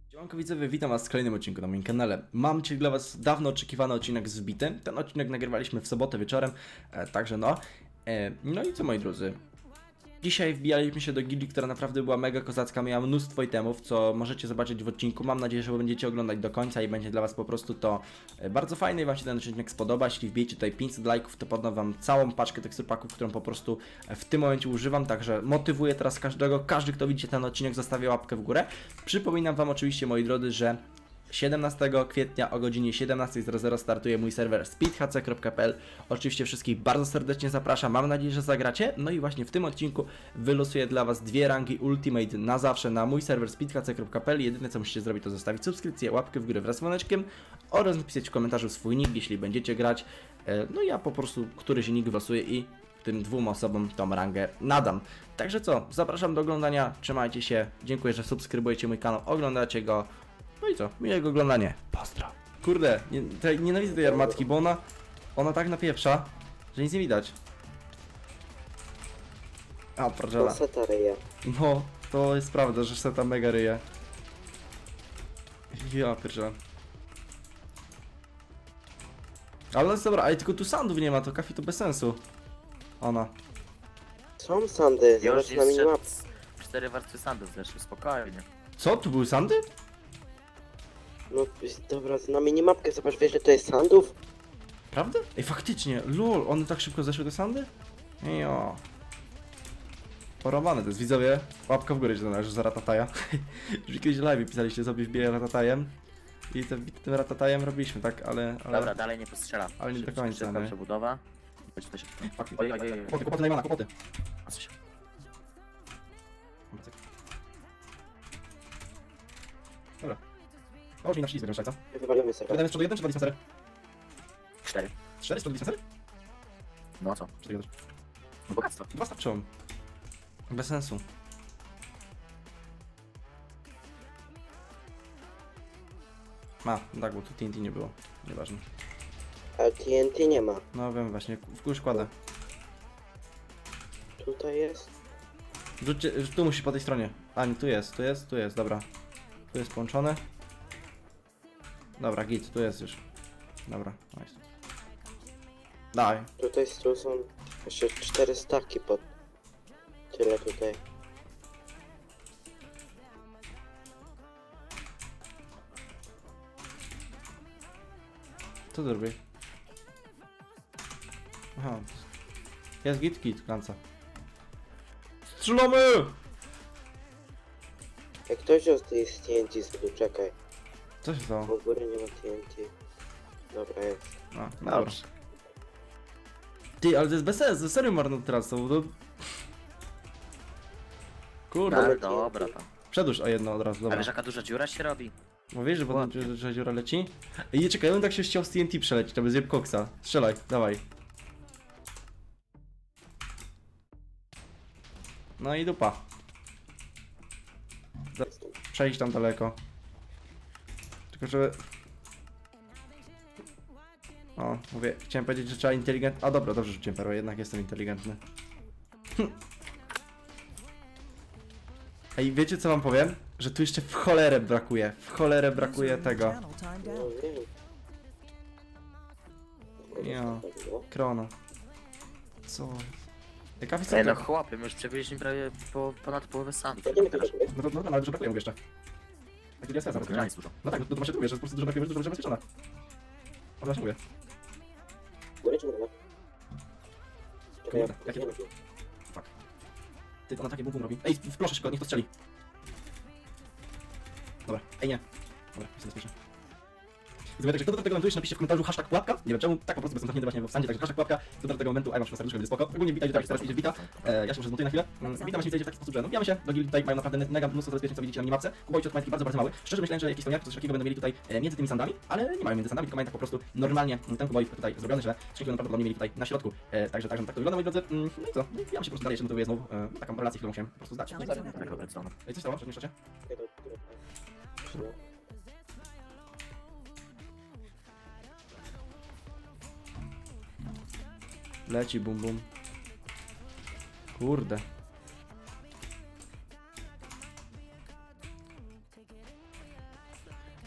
Siemanko widzowie, witam was w kolejnym odcinku na moim kanale. Mam dzisiaj dla was dawno oczekiwany odcinek z Wbity. Ten odcinek nagrywaliśmy w sobotę wieczorem, także no. No i co, moi drodzy? Dzisiaj wbijaliśmy się do gildii, która naprawdę była mega kozacka, miała mnóstwo itemów, co możecie zobaczyć w odcinku. Mam nadzieję, że będziecie oglądać do końca i będzie dla was po prostu to bardzo fajne i wam się ten odcinek spodoba. Jeśli wbijecie tutaj 500 lajków, to podam wam całą paczkę teksturpaków, którą po prostu w tym momencie używam, także motywuję teraz każdego, każdy kto widzi ten odcinek zostawia łapkę w górę. Przypominam wam oczywiście, moi drodzy, że 17 kwietnia o godzinie 17:00 startuje mój serwer speedhc.pl. Oczywiście wszystkich bardzo serdecznie zapraszam, mam nadzieję, że zagracie. No i właśnie w tym odcinku wylosuję dla was dwie rangi Ultimate na zawsze na mój serwer speedhc.pl. Jedyne co musicie zrobić to zostawić subskrypcję, łapkę w górę wraz z dzwoneczkiem oraz napisać w komentarzu swój nick, jeśli będziecie grać. No ja po prostu któryś nick wylosuję i tym dwóm osobom tą rangę nadam. Także co, zapraszam do oglądania, trzymajcie się, dziękuję, że subskrybujecie mój kanał, oglądacie go. No i co? Miłego oglądania. Pozdro. Kurde, nienawidzę tej armatki, bo ona tak napieprza, że nic nie widać. A, proczela. Seta ryje. No, to jest prawda, że seta mega ryje. Ja pierdzielę. Ale no jest dobra, ale tylko tu sandów nie ma, to kafi to bez sensu. Ona. Są sandy, Już zobacz na jest minimap. 4 warstwy sandów zeszły, spokojnie. Co? Tu były sandy? No dobra, na minimapkę zobacz, wiesz, że to jest sandów? Prawda? Ej, faktycznie, lol, one tak szybko zeszły te sandy? Jo. Porobane to jest, widzowie. Łapka w górę, że to należy za Ratataja. Już kiedyś live pisaliście sobie wbiję Ratatajem. I tym Ratatajem robiliśmy, tak? Ale... Dobra, dalej nie postrzela. Ale nie do końca, Szybka nie? przebudowa. Chodź, to się... Fuck, Oj, oj, oj, oj. kłopoty Najmana, kłopoty. A co się... Dobra. Połóż mi na ślizg, co? Wywalimy sobie. Wydajemy z przodu 1 czy 2 dispensery? 4. 4 z przodu dispensery? No co? 4 też. No bogactwo. 2 starczą. Bez sensu. Tak, bo tu TNT nie było. Nieważne. Ale TNT nie ma. No wiem właśnie, w kurz kładę. Tutaj jest. Rzućcie, tu musi po tej stronie. A nie, tu jest, dobra. Tu jest połączone. Dobra, git, tu jest już. Dobra, nice. Daj. Tutaj tu są jeszcze 4 staki pod... Tyle tutaj. Co tu robię? Aha. Jest git, klanca. Strzelamy! Jak ktoś wziął z tej TNT sobie, czekaj. Co się stało? U góry nie ma TNT. Dobra, jest. A, dobra. Ty, ale to jest bez sensu, serio marnotrawstwo, bo to... Kurde. Mamy Tak, dobra TNT. tam. Przedłuż o jedno od razu, A dobra. wiesz jaka duża dziura się robi? Mówisz, że potem że dziura leci? Ej, czekaj, on tak się chciał z TNT przelecieć, to bez zjeb koksa. Strzelaj, dawaj. No i dupa. Przejdź tam daleko. Tylko żeby... O, mówię, chciałem powiedzieć, że trzeba inteligentnie... A dobra, dobrze rzuciłem perłę, jednak jestem inteligentny. Ej, wiecie co wam powiem? Że tu jeszcze w cholerę brakuje tego. No wiem. Ja. Krona. Co? Jaka Ej wysoka? no chłopie, my już przewieźliśmy prawie ponad połowę sandów. Ja nie wiem, jak No to ale dużo brakuje mu jeszcze. Taki jest sens, Granic dużo. no tak, to właśnie tu wiesz, że po prostu dużo brakuje, że dużo zabezpieczone. O, właśnie mówię. Góry czy na dole? Czekaj, Kurde, jakie to... Fuck. Ty, ona takie bum robi. Ej, proszę szybko, niech to strzeli. Dobra, ej nie. Dobra, jestem bezpieczny. Zobaczcie, kto do tego momentujesz, napiszcie w komentarzu hashtag pułapka. Nie wiem czemu, tak po prostu bez zamknięty właśnie w sandzie, także hashtag pułapka. Kto do tego momentu, a ja mam serduszko, będzie spoko. Ogólnie witajcie, tak, teraz idzie wita. Ja się może zmontuję na chwilę. Witam właśnie witajcie w taki sposób, że no bijamy się do gildii, tutaj mają naprawdę mega mnóstwo zabezpieczeń, co widzicie na minimapce. Kubojcie od majtki bardzo mały. Szczerze myślałem, że jakieś stoniaki, coś takiego będą mieli tutaj między tymi sandami, ale nie mają między sandami, tylko mają tak po prostu normalnie ten kubojik tutaj zrobiony, że skrzynki będą prawdopodobnie mieli tutaj na środku. Także tak to wygląda, moi drodzy. No i co? Bijamy się po prostu dalej, jeszcze motywuję znowu taką relację, którą musiałem po prostu zdać. Tak, dobra, co? Ej, coś stało? Przemieszczacie? Leci bum bum. Kurde.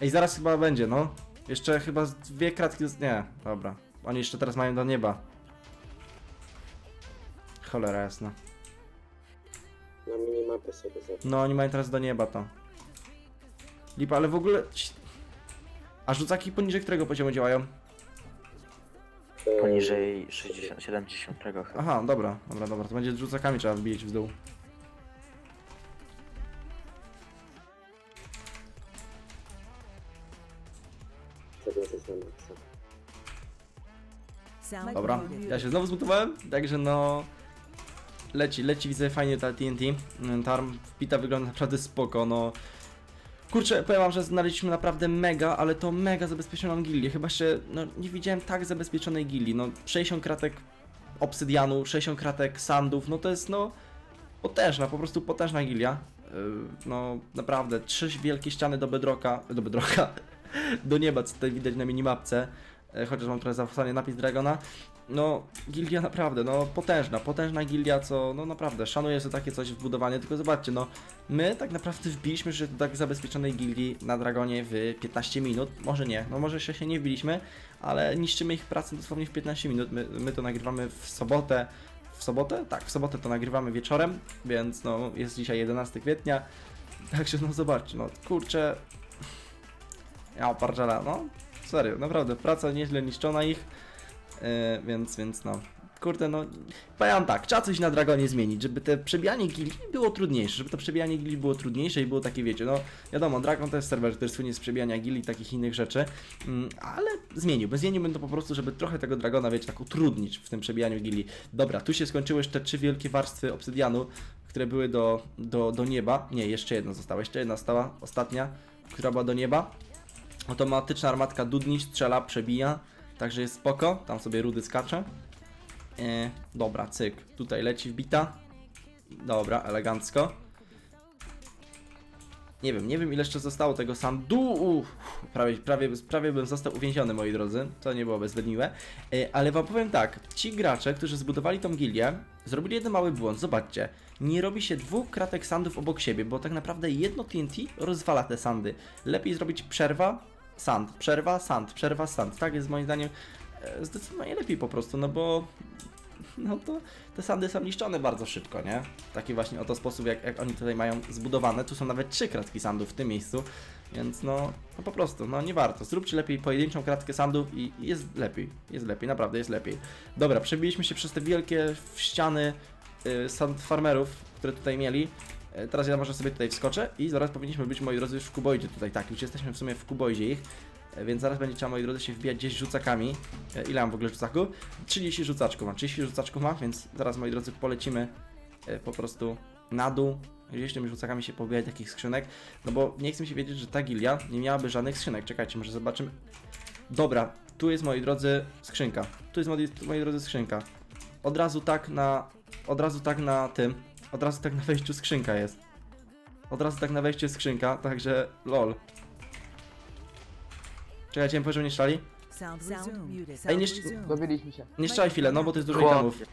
Ej, zaraz chyba będzie, no. Jeszcze chyba z 2 kratki... Nie, dobra. Oni jeszcze teraz mają do nieba. Cholera jasna. Na minimapę sobie zobacz. No, oni mają teraz do nieba to. Lipa, ale w ogóle... A rzucaki poniżej którego poziomu działają? Poniżej 60, 70 chyba. Aha, dobra, to będzie z rzucakami trzeba wbijać w dół. Sobie to jest na maksa. Dobra, ja się znowu zmutowałem, także no... Leci, widzę fajnie ta TNT. Ta wbita wygląda naprawdę spoko, no... Kurczę, powiem wam, że znaleźliśmy naprawdę mega, ale to mega zabezpieczoną gildię. Chyba jeszcze, no nie widziałem tak zabezpieczonej gildii. No 60 kratek obsydianu, 60 kratek sandów, no to jest no... Potężna, po prostu potężna gildia. No naprawdę, 3 wielkie ściany do bedrocka, do nieba, co tutaj widać na minimapce. Chociaż mam trochę zapisany napis Dragona. No, gildia naprawdę, no potężna gildia, co no naprawdę szanuję sobie takie coś w budowanie, tylko zobaczcie, no my tak naprawdę wbiliśmy się do tak zabezpieczonej gildii na Dragonie w 15 minut, może nie, no może się nie wbiliśmy, ale niszczymy ich pracę dosłownie w 15 minut, my to nagrywamy w sobotę, tak, w sobotę to nagrywamy wieczorem, więc no jest dzisiaj 11 kwietnia, także no zobaczcie, no kurczę, ja parczela, no serio, naprawdę, praca nieźle niszczona ich. Więc no, kurde no, powiem tak, trzeba coś na Dragonie zmienić, żeby te przebijanie gildii było trudniejsze, i było takie, wiecie, no wiadomo, Dragon to jest serwer, który słynie z przebijania gildii i takich innych rzeczy, ale zmieniłbym to po prostu, żeby trochę tego Dragona, wiecie, tak utrudnić w tym przebijaniu gildii. Dobra, tu się skończyły jeszcze 3 wielkie warstwy obsydianu, które były do nieba, nie, jeszcze jedna została, ostatnia, która była do nieba. Automatyczna armatka dudni, strzela, przebija. Także jest spoko, tam sobie rudy skacze. Dobra, cyk, tutaj leci wbita. Dobra, elegancko. Nie wiem ile jeszcze zostało tego sandu. Prawie bym został uwięziony, moi drodzy. To nie byłoby zbyt miłe. Ale wam powiem tak, ci gracze, którzy zbudowali tą gildię, zrobili jeden mały błąd. Zobaczcie, nie robi się 2 kratek sandów obok siebie, bo tak naprawdę jedno TNT rozwala te sandy. Lepiej zrobić przerwa, sand, przerwa, sand. Tak jest moim zdaniem zdecydowanie lepiej po prostu, no bo no to te sandy są niszczone bardzo szybko, nie? Taki właśnie oto sposób, jak oni tutaj mają zbudowane. Tu są nawet 3 kratki sandów w tym miejscu, więc no po prostu, no nie warto. Zróbcie lepiej pojedynczą kratkę sandów i jest lepiej, naprawdę jest lepiej. Dobra, przebiliśmy się przez te wielkie ściany sand farmerów, które tutaj mieli. Teraz ja może sobie tutaj wskoczę i zaraz powinniśmy być, moi drodzy, już w kuboidzie tutaj. Tak, już jesteśmy w sumie w kuboidzie ich, więc zaraz będzie trzeba, moi drodzy, się wbijać gdzieś rzucakami. Ile mam w ogóle rzucaków? 30 rzucaczków mam, więc zaraz, moi drodzy, polecimy po prostu na dół, gdzieś tymi rzucakami się pobijać takich skrzynek, no bo nie chcę mi się wiedzieć, że ta gilia nie miałaby żadnych skrzynek. Czekajcie, może zobaczymy. Dobra, tu jest, moi drodzy, skrzynka. Moi drodzy, skrzynka. Od razu tak na wejściu skrzynka jest. Także lol. Czekajcie, mi poziom nie szczali. Ej, Dowiedzieliśmy się. nie szczali chwilę, no bo to jest dużo itemów.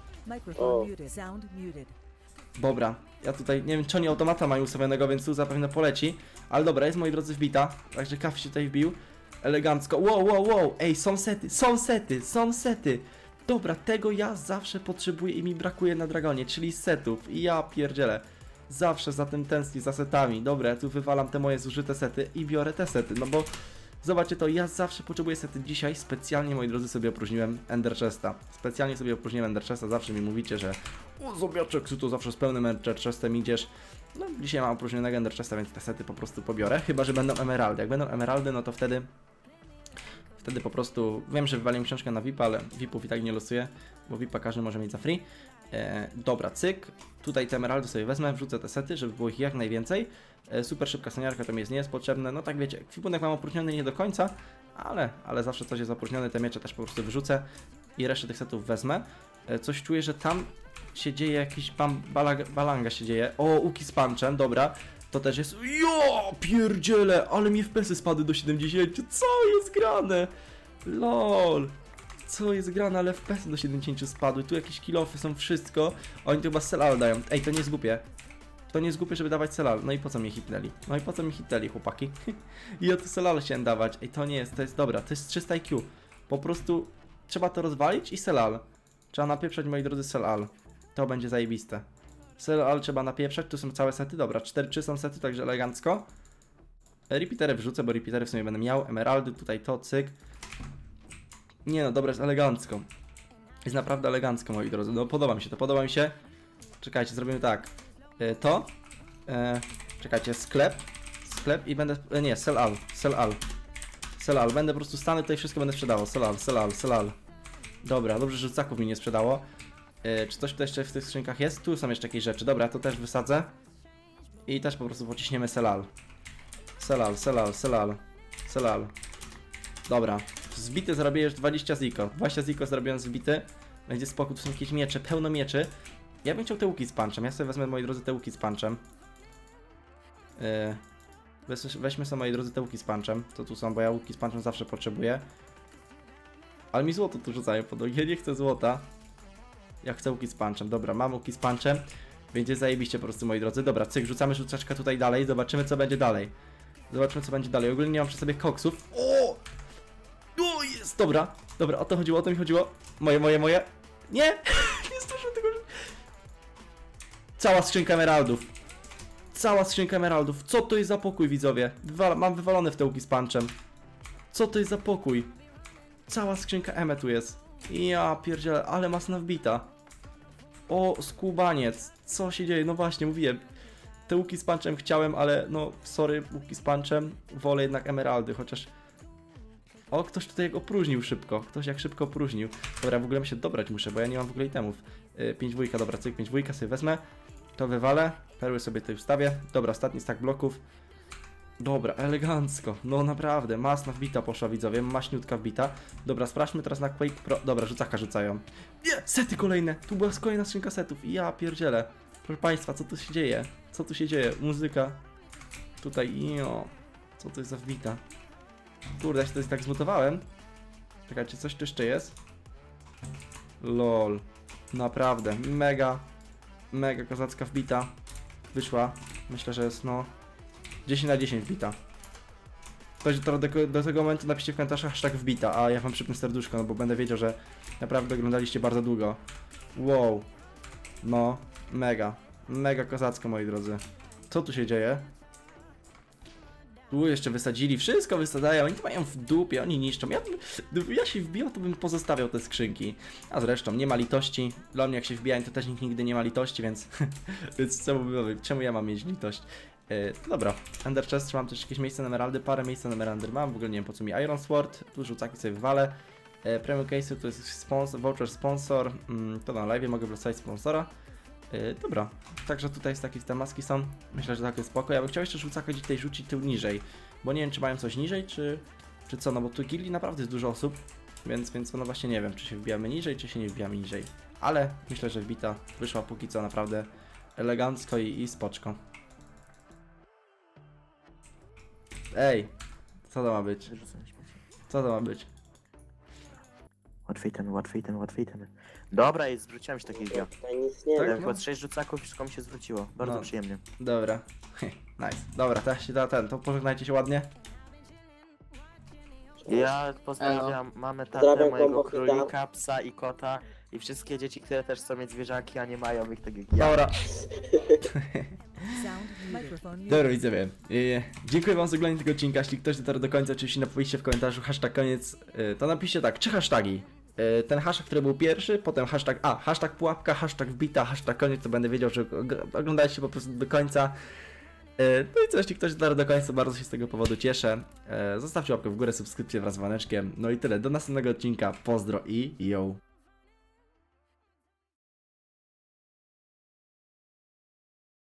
Dobra, ja tutaj nie wiem, czy oni automata mają ustawionego, więc tu zapewne poleci. Ale dobra, jest, moi drodzy, wbita. Także Kafi się tutaj wbił. Elegancko. Wow. Ej, są sety. Dobra, tego ja zawsze potrzebuję i mi brakuje na Dragonie, czyli setów. I ja pierdzielę. Zawsze za tym tęsknię, za setami. Dobra, ja tu wywalam te moje zużyte sety i biorę te sety, no bo zobaczcie to, ja zawsze potrzebuję sety. Dzisiaj specjalnie, moi drodzy, sobie opróżniłem Ender Chesta. Zawsze mi mówicie, że o, zobaczek, tu zawsze z pełnym Ender Chestem idziesz. No, dzisiaj mam opróżnionego Ender Chesta, więc te sety po prostu pobiorę. Chyba że będą emeraldy. Jak będą emeraldy, no to wtedy po prostu, wiem, że wywaliłem książkę na VIP, ale VIP-ów i tak nie losuję, bo VIP-a każdy może mieć za free. Dobra, cyk, tutaj te emeraldy sobie wezmę, wrzucę te sety, żeby było ich jak najwięcej. Super szybka seniorka to mi nie jest potrzebne, no tak wiecie, kwipunek mam opróżniony nie do końca, ale zawsze coś jest opróżnione, te miecze też po prostu wyrzucę i resztę tych setów wezmę. Coś czuję, że tam się dzieje jakiś balanga się dzieje. O, Uki z punchem, dobra. To też jest... Jo, pierdziele, ale mi FPS-y spadły do 70. Co jest grane? LOL. Co jest grane, ale FPS-y do 70 spadły. Tu jakieś kill-offy są, wszystko. Oni tu chyba selal dają. Ej, to nie jest głupie. To nie jest głupie, żeby dawać Selal. No i po co mnie hitnęli? No i po co mi hitnęli, chłopaki? I ja tu Selal chciałem dawać. Ej, to nie jest, to jest dobra, to jest 300 IQ. Po prostu trzeba to rozwalić i Selal. Trzeba napieprzać, moi drodzy, Selal. To będzie zajebiste. Selal trzeba napieprzać, tu są całe sety, dobra, 4-3 są sety, także elegancko. Repeatery wrzucę, bo repeatery w sumie będę miał. Emeraldy, tutaj to, cyk. Nie no, dobra, jest elegancko. Jest naprawdę elegancko, moi drodzy. No, podoba mi się to, podoba mi się. Czekajcie, zrobimy tak. Czekajcie, sklep i będę, nie, Selal, będę po prostu stanę tutaj, wszystko będę sprzedawał, Selal. Dobra, dobrze, że rzucaków mi nie sprzedało. Czy coś tutaj jeszcze w tych skrzynkach jest? Tu są jeszcze jakieś rzeczy, dobra, to też wysadzę. I też po prostu pociśniemy Selal. Dobra, zbity zrobię już 20 ziko, 20 ziko zrobiłem zbity. Będzie spokój, tu są jakieś miecze, pełno mieczy. Ja bym chciał te łuki z punczem, ja sobie wezmę, moi drodzy, te łuki z punczem. Weźmy sobie, moi drodzy, te łuki z punczem, co tu są, bo ja łuki z punczem zawsze potrzebuję. Ale mi złoto tu rzucają pod nogi, ja nie chcę złota. Ja chcę łuki z punczem, dobra, mam łuki z punczem. Będzie zajebiście po prostu, moi drodzy. Dobra, cyk, rzucamy rzucaczkę tutaj dalej, zobaczymy co będzie dalej. Ogólnie nie mam przy sobie koksów. O, jest, dobra, o to chodziło, o to mi chodziło. Moje. Nie, nie zdążę tego. Cała skrzynka emeraldów. Co to jest za pokój, widzowie? Mam wywalone w te łuki z punczem. Co to jest za pokój? Cała skrzynka eme tu jest. Ja pierdzielę, ale masna wbita. O, skubaniec. Co się dzieje? No właśnie, mówiłem. Te łuki z punczem chciałem, ale no, sorry, łuki z punczem. Wolę jednak emeraldy, chociaż... O, ktoś tutaj jak opróżnił szybko. Ktoś jak szybko opróżnił. Dobra, w ogóle się dobrać muszę, bo ja nie mam w ogóle itemów. 5-2, dobra, cyk, 5-2 sobie wezmę. To wywalę. Perły sobie tutaj wstawię. Dobra, ostatni stack bloków. Dobra, elegancko. No naprawdę, masna wbita poszła, widzowie. Maśniutka wbita. Dobra, sprawdźmy teraz na Quake Pro. Dobra, rzucaka rzucają. Nie, sety kolejne. Tu była kolejna skrzynka setów. Ja pierdzielę. Proszę państwa, co tu się dzieje? Co tu się dzieje? Muzyka. Tutaj, co to jest za wbita? Kurde, ja się to tak zmutowałem. Czekajcie, coś tu jeszcze jest? LOL. Naprawdę, mega kozacka wbita. Wyszła. Myślę, że jest, no... 10 na 10 wbita. Ktoś do tego momentu napiszcie w komentarzach hashtag wbita, a ja wam przypnę serduszko, no bo będę wiedział, że naprawdę oglądaliście bardzo długo. Wow. No, mega kozacko, moi drodzy. Co tu się dzieje? Tu jeszcze wysadzili, wszystko wysadzają, oni to mają w dupie, oni niszczą. Gdybym ja się wbijał, to bym pozostawiał te skrzynki. A zresztą, nie ma litości. Dla mnie jak się wbijałem, to też nikt nigdy nie ma litości, więc... więc czemu ja mam mieć litość? Dobra, Ender Chest, mam też jakieś miejsce na emeraldy, parę miejsc na emeraldy mam, w ogóle nie wiem po co mi Iron Sword, tu rzucaki sobie wywalę. Premium Case to jest sponsor, voucher sponsor, to na live mogę wrzucać sponsora. Dobra, także tutaj jest takie te maski są, myślę, że tak jest spoko. Ja bym chciał jeszcze rzucaka tutaj rzucić tył niżej, bo nie wiem czy mają coś niżej, czy co, no bo tu gildii naprawdę jest dużo osób, więc no właśnie nie wiem, czy się wbijamy niżej, czy się nie wbijamy niżej. Ale myślę, że wbita wyszła póki co naprawdę elegancko i spoczko. Ej, co to ma być? Co to ma być? Łatwiej ten. Dobra, i zwróciłem się takiego. Tutaj nic nie Tak? ma. Chyba 6 rzucaków, wszystko mi się zwróciło. Bardzo No. przyjemnie. Dobra, nice. Dobra, teraz się da to pożegnajcie się ładnie. Ja pozdrawiam mamę, tatę, Pozdrawiam mojego kombo królika, psa i kota i wszystkie dzieci, które też chcą mieć zwierzaki, a nie mają ich tak jak ja. Dobra. Sound microphone muted. Dobra, widzowie. Dziękuję wam za oglądanie tego odcinka. Jeśli ktoś dotarł do końca, oczywiście napiszcie w komentarzu hashtag koniec, to napiszcie tak, 3 hasztagi. Ten hashtag, który był pierwszy, potem hashtag pułapka, hashtag wbita, hashtag koniec, to będę wiedział, że oglądaliście po prostu do końca. No i co, jeśli ktoś dotarł do końca, bardzo się z tego powodu cieszę. Zostawcie łapkę w górę, subskrypcję wraz z dzwoneczkiem. No i tyle, do następnego odcinka, pozdro i yo!